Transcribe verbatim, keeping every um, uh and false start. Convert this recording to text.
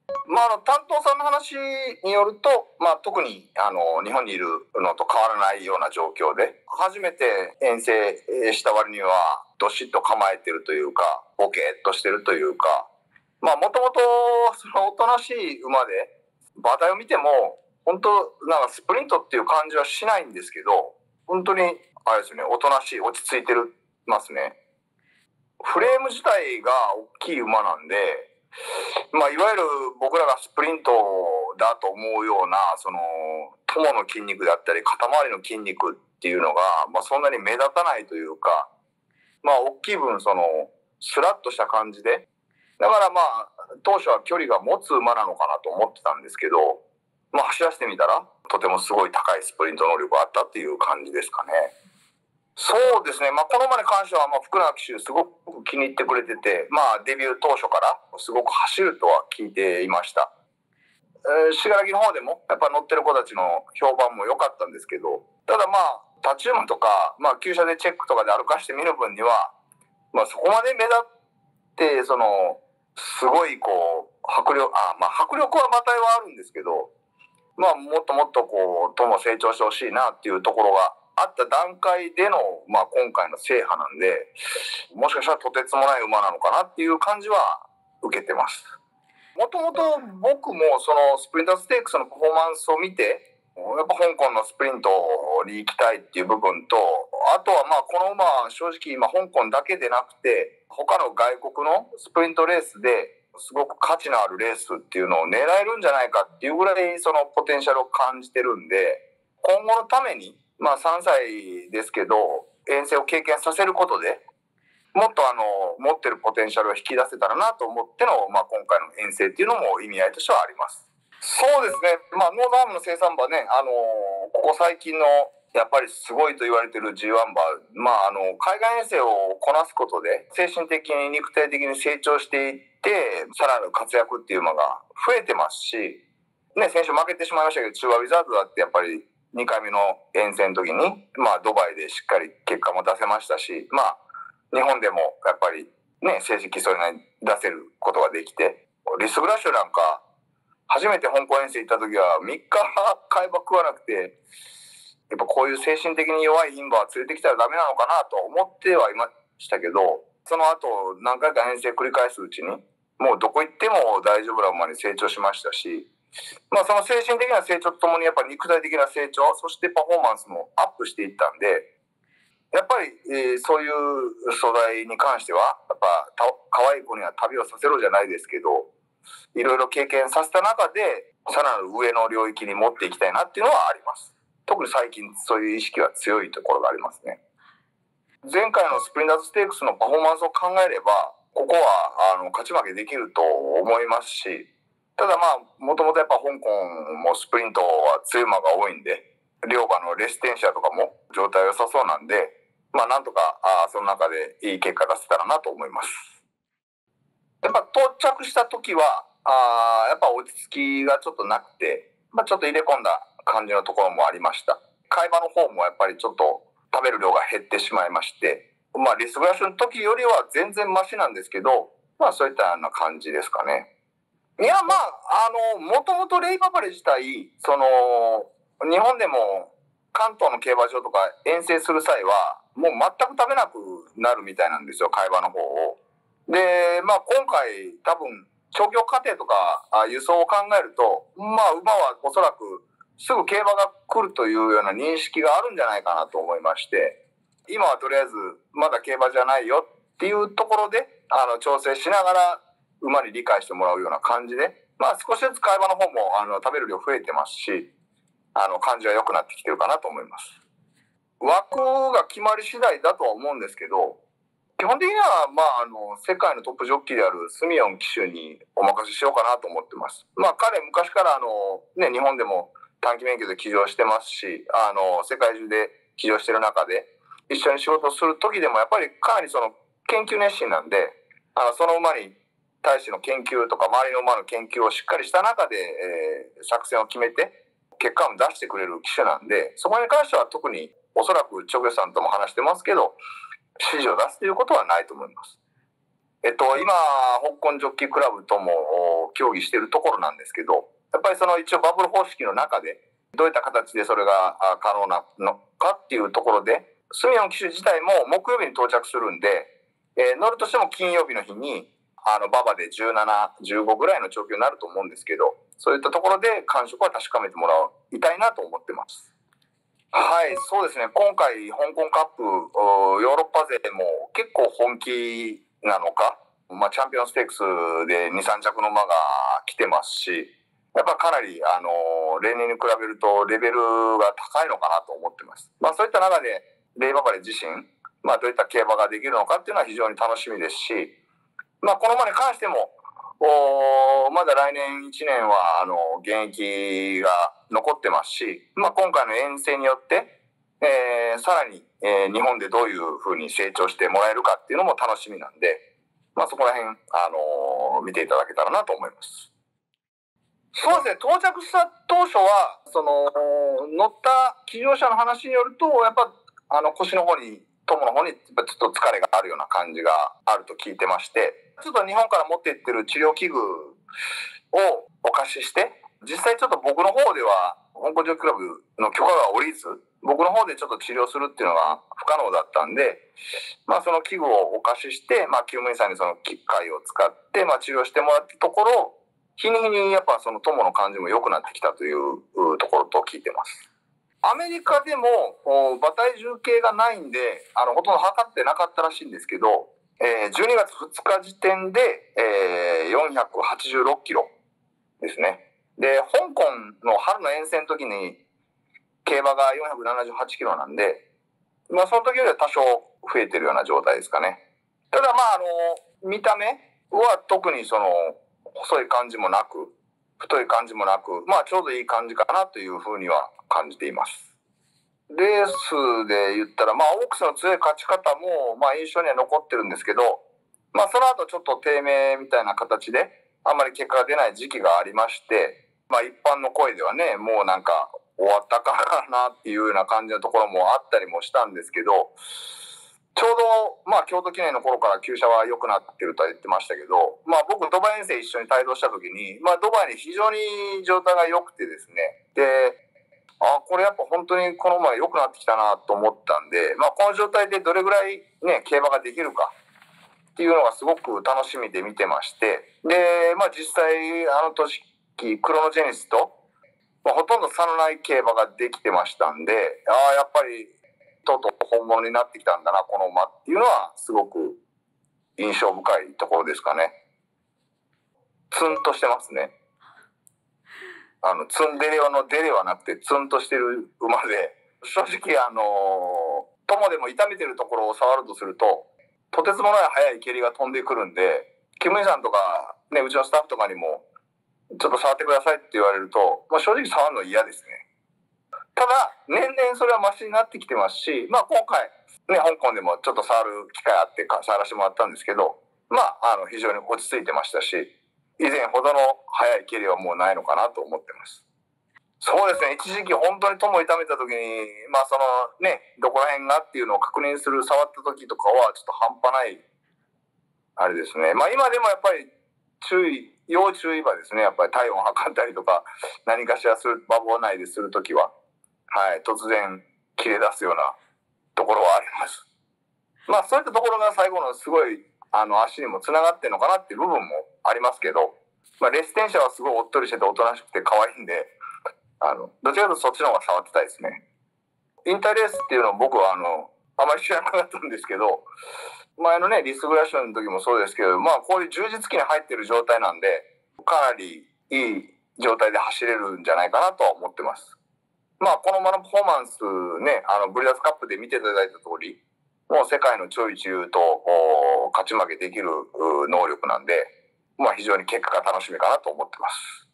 まあ、あの担当さんの話によると、まあ、特にあの日本にいるのと変わらないような状況で、初めて遠征した割にはどしっと構えてるというか、ボケっとしてるというか、まあもともとそのおとなしい馬で、馬体を見ても本当なんかスプリントっていう感じはしないんですけど、本当にあれですね、おとなしい、落ち着いてるますね。フレーム自体が大きい馬なんで、まあ、いわゆる僕らがスプリントだと思うような、その、トモの筋肉であったり、肩周りの筋肉っていうのが、まあ、そんなに目立たないというか、まあ、大きい分、その、スラッとした感じで、だからまあ、当初は距離が持つ馬なのかなと思ってたんですけど、まあ、走らせてみたら、とてもすごい高いスプリント能力があったっていう感じですかね。そうですね、まあ、この馬に関しては、まあ、福永騎手すごく気に入ってくれてて、まあ、デビュー当初からすごく走るとは聞いていました。えー、信楽の方でもやっぱ乗ってる子たちの評判も良かったんですけど、ただまあ立ち馬とか、まあ、厩舎でチェックとかで歩かしてみる分には、まあ、そこまで目立ってそのすごいこう迫力、あ、まあ、迫力は馬体はあるんですけど、まあ、もっともっとこうとも成長してほしいなっていうところがあった段階での、まあ、今回の制覇なんで、もしかしたらとてつもない馬なのかなっていう感じは受けてます。もともと僕もそのスプリンターステークスのパフォーマンスを見て、やっぱ香港のスプリントに行きたいっていう部分と、あとはまあこの馬は正直今香港だけでなくて、他の外国のスプリントレースですごく価値のあるレースっていうのを狙えるんじゃないかっていうぐらいそのポテンシャルを感じてるんで、今後のために、まあさんさいですけど、遠征を経験させることで、もっとあの持ってるポテンシャルを引き出せたらなと思っての、まあ、今回の遠征っていうのも意味合いとしてはあります。そうですね、まあ、ノーザンハムの生産馬ね、あのここ最近のやっぱりすごいと言われてる ジーワン 馬、まあ、あの海外遠征をこなすことで精神的に肉体的に成長していってさらなる活躍っていう馬が増えてますし、ね、先週負けてしまいましたけど、中和ウィザードだってやっぱりにかいめの遠征の時に、まあ、ドバイでしっかり結果も出せましたし、まあ日本でもやっぱりね、成績それなりに出せることができて、リス・グラッシュなんか、初めて香港遠征行った時はみっか買い場食わなくて、やっぱこういう精神的に弱い牝馬は連れてきたらダメなのかなと思ってはいましたけど、その後何回か遠征繰り返すうちに、もうどこ行っても大丈夫な馬に成長しましたし、まあその精神的な成長とともにやっぱり肉体的な成長、そしてパフォーマンスもアップしていったんで、やっぱり、えー、そういう素材に関してはやっぱ可愛い子には旅をさせろじゃないですけど、いろいろ経験させた中でさらなる上の領域に持っていきたいなっていうのはあります。特に最近そういう意識が強いところがありますね。前回のスプリンターズステークスのパフォーマンスを考えれば、ここはあの勝ち負けできると思いますし、ただまあもともとやっぱ香港もスプリントは強い馬が多いんで、両馬のレシテンシアとかも状態良さそうなんで、まあなんとかあその中でいい結果出せたらなと思います。やっぱ到着した時はあやっぱ落ち着きがちょっとなくて、まあ、ちょっと入れ込んだ感じのところもありました。会話の方もやっぱりちょっと食べる量が減ってしまいまして、まあリスグラッシュの時よりは全然マシなんですけど、まあそういったような感じですかね。いやまああのもともとレイパパレ自体その日本でも関東の競馬場とか遠征する際はもう全く食べなくなるみたいなんですよ、会話の方を。でまあ今回多分調教過程とか輸送を考えると、まあ馬はおそらくすぐ競馬が来るというような認識があるんじゃないかなと思いまして、今はとりあえずまだ競馬じゃないよっていうところであの調整しながら馬に理解してもらうような感じで、まあ少しずつ会話の方もあの食べる量増えてますし、あの感じは良くなってきてるかなと思います。枠が決まり次第だとは思うんですけど、基本的には、まあ、あの世界のトップジョッキーであるスミヨン騎手にお任せしようかなと思ってます。まあ、彼昔からあの、ね、日本でも短期免許で騎乗してますし、あの世界中で騎乗してる中で一緒に仕事をする時でもやっぱりかなりその研究熱心なんで、あのその馬に対しての研究とか周りの馬の研究をしっかりした中で、えー、作戦を決めて結果を出してくれる騎手なんで、そこに関しては特におそらくチョゲさんとも話してますけど、指示を出すということはないと思います。 えっと、今、香港ジョッキークラブとも協議しているところなんですけど、やっぱりその一応バブル方式の中で、どういった形でそれが可能なのかっていうところで、スミヨン騎手自体も木曜日に到着するんで、えー、乗るとしても金曜日の日に、あの、馬場でじゅうなな、じゅうごぐらいの調教になると思うんですけど、そういったところで感触は確かめてもらいたいなと思ってます。はい、そうですね。今回、香港カップ、ヨーロッパ勢も結構本気なのか、まあ、チャンピオンステークスでに、さん着の馬が来てますし、やっぱかなり、あの、例年に比べるとレベルが高いのかなと思ってます。まあ、そういった中で、レイババレ自身、まあ、どういった競馬ができるのかっていうのは非常に楽しみですし、まあ、この馬に関しても、おまだ来年いちねんはあの現役が残ってますし、まあ、今回の遠征によって、えー、さらに、えー、日本でどういうふうに成長してもらえるかっていうのも楽しみなんで、まあ、そこら辺、あのー、見ていただけたらなと思います。そうですね、到着した当初はその乗った騎乗者の話によると、やっぱあの腰の方に友の方にちょっと疲れがあるような感じがあると聞いてまして、ちょっと日本から持っていってる治療器具をお貸しして、実際ちょっと僕の方では香港ジョッキークラブの許可が下りず、僕の方でちょっと治療するっていうのが不可能だったんで、まあその器具をお貸しして、まあ救務員さんにその機械を使ってまあ治療してもらったところ、日に日にやっぱその友の感じも良くなってきたというところと聞いてます。アメリカでも馬体重計がないんで、あのほとんど測ってなかったらしいんですけど、えー、じゅうにがつふつか時点で、えー、よんひゃくはちじゅうろっキロですね。で、香港の春の遠征の時に競馬がよんひゃくななじゅうはちキロなんで、まあその時よりは多少増えてるような状態ですかね。ただまああの見た目は特にその細い感じもなく、太い感じもなく、まあちょうどいい感じかなというふうには感じています。レースで言ったら、まあオークスの強い勝ち方もまあ印象には残ってるんですけど、まあその後ちょっと低迷みたいな形であんまり結果が出ない時期がありまして、まあ一般の声ではね、もうなんか終わったかなっていうような感じのところもあったりもしたんですけど、ちょうど、まあ、京都記念の頃から厩舎は良くなってるとは言ってましたけど、まあ、僕、ドバイ遠征一緒に帯同した時に、まあ、ドバイに非常に状態が良くてですね、で、あ、これやっぱ本当にこの馬良くなってきたなと思ったんで、まあ、この状態でどれぐらいね、競馬ができるかっていうのがすごく楽しみで見てまして、で、まあ、実際、あの年、クロノジェネシスと、まあ、ほとんど差のない競馬ができてましたんで、ああ、やっぱり、とうとう本物になってきたんだな、この馬っていうのはすごく印象深いところですかね。ツンとしてますね。あのツンデレオのデレはなくてツンとしてる馬で、正直あの友でも痛めてるところを触るとすると、とてつもない速い蹴りが飛んでくるんで、キムイさんとかね、うちのスタッフとかにもちょっと触ってくださいって言われると、まあ、正直触るの嫌ですね。ただ、年々それはマシになってきてますし、まあ今回、ね、香港でもちょっと触る機会あって触らせてもらったんですけど、まあ、あの、非常に落ち着いてましたし、以前ほどの速い蹴りはもうないのかなと思ってます。そうですね、一時期本当に友を痛めた時に、まあそのね、どこら辺がっていうのを確認する、触った時とかはちょっと半端ない、あれですね。まあ今でもやっぱり注意、要注意馬ですね。やっぱり体温を測ったりとか、何かしらする、馬房内でするときは。はい、突然切れ出すようなところはあります。まあそういったところが最後のすごいあの足にもつながってるのかなっていう部分もありますけど、まあ、レステンシャはすごいおっとりしてておとなしくて可愛いんで、あのどちらかというとそっちの方が触ってたいですね。引退レースっていうのを僕はあのあまり知らなかったんですけど、前のねリスグラッシュの時もそうですけど、まあこういう充実期に入ってる状態なんで、かなりいい状態で走れるんじゃないかなとは思ってます。まあこの馬のパフォーマンスね、あのブリダーズカップで見ていただいた通り、もう世界の超一流と勝ち負けできる能力なんで、まあ非常に結果が楽しみかなと思ってます。